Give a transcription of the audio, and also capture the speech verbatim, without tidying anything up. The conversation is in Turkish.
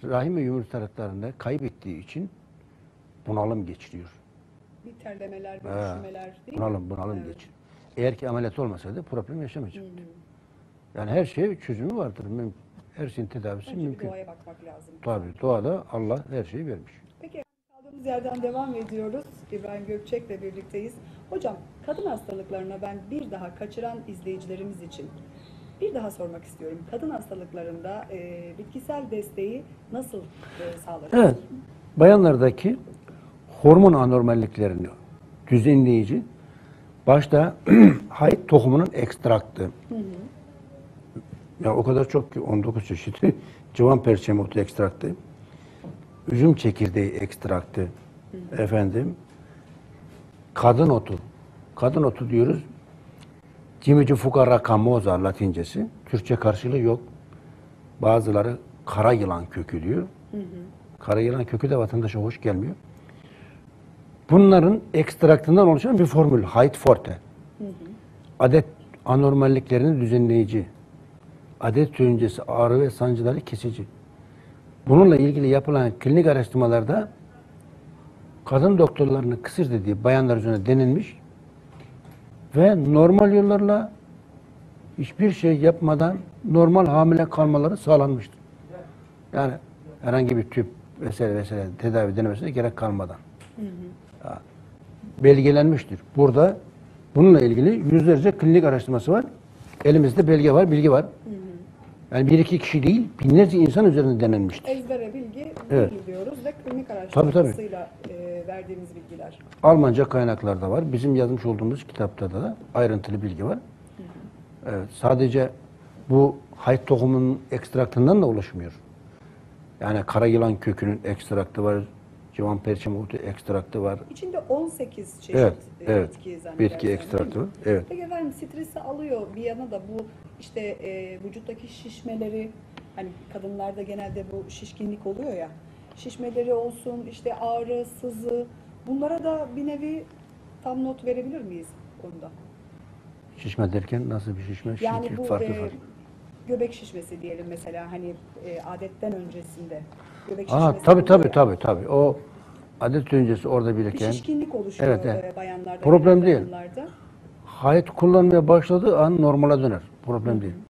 rahim ve yumurtalıklarında kaybettiği için bunalım geçiriyor. Bir terlemeler, bir He, üşümeler değil mi? bunalım, bunalım Evet. geçiriyor. Eğer ki ameliyat olmasaydı problem yaşamayacaktı. Hı hı. Yani her şey çözümü vardır. Müm- Her şeyin tedavisi Önce bir mümkün. doğaya bakmak lazım. Tabii doğada Allah her şeyi vermiş. Peki kaldığımız yerden devam ediyoruz. İbrahim Gökçek'le birlikteyiz. Hocam kadın hastalıklarına ben bir daha kaçıran izleyicilerimiz için bir daha sormak istiyorum. Kadın hastalıklarında e, bitkisel desteği nasıl e, sağlanır? Evet. Bayanlardaki hormon anormalliklerini düzenleyici başta hayt tohumunun ekstraktı. Hı hı. Ya o kadar çok ki on dokuz çeşidi civan perçem otu ekstraktı. Üzüm çekirdeği ekstraktı. Hı hı. Efendim kadın otu. Kadın otu diyoruz. Cimici fukara camosa latincesi. Türkçe karşılığı yok. Bazıları kara yılan kökü diyor. Hı hı. Kara yılan kökü de vatandaşa hoş gelmiyor. Bunların ekstraktından oluşan bir formül. Hayt forte. Hı hı. Adet anormalliklerini düzenleyici. Adet öncesi ağrı ve sancıları kesici. Bununla ilgili yapılan klinik araştırmalarda kadın doktorlarının kısır dediği bayanlar üzerine denilmiş ve normal yollarla hiçbir şey yapmadan normal hamile kalmaları sağlanmıştır. Yani herhangi bir tüp vesaire vesaire tedavi denemesine gerek kalmadan. Hı hı. Belgelenmiştir. Burada bununla ilgili yüzlerce klinik araştırması var. Elimizde belge var, bilgi var. Hı hı. Yani bir iki kişi değil, binlerce insan üzerinde denenmiştir. Ezbere bilgi Evet. değil diyoruz ve klinik Tabii, araştırmasıyla e, verdiğimiz bilgiler. Almanca kaynaklarda var. Bizim yazmış olduğumuz kitapta da ayrıntılı bilgi var. Hı hı. Evet, sadece bu hayt tohumunun ekstraktından da oluşmuyor. Yani kara yılan kökünün ekstraktı var, civan perçem otu ekstraktı var. İçinde on sekiz çeşit Evet, e, evet. bitki zannedersem. Bitki değil ekstraktı mi? var. Evet. Peki efendim stresi alıyor bir yana da bu işte e, vücuttaki şişmeleri, hani kadınlarda genelde bu şişkinlik oluyor ya, şişmeleri olsun, işte ağrı, sızı, bunlara da bir nevi tam not verebilir miyiz bu konuda? Şişme derken nasıl bir şişme? Yani Çünkü bu farklı e, farklı. göbek şişmesi diyelim mesela, hani e, adetten öncesinde göbek Aa, şişmesi tabii oluyor tabii ya. tabii tabii. O adet öncesi orada Bir biriken şişkinlik oluşuyor Evet, evet. e, bayanlarda, Problem genel değil. kadınlarda. hayat kullanmaya başladığı an normale döner. Problem değil.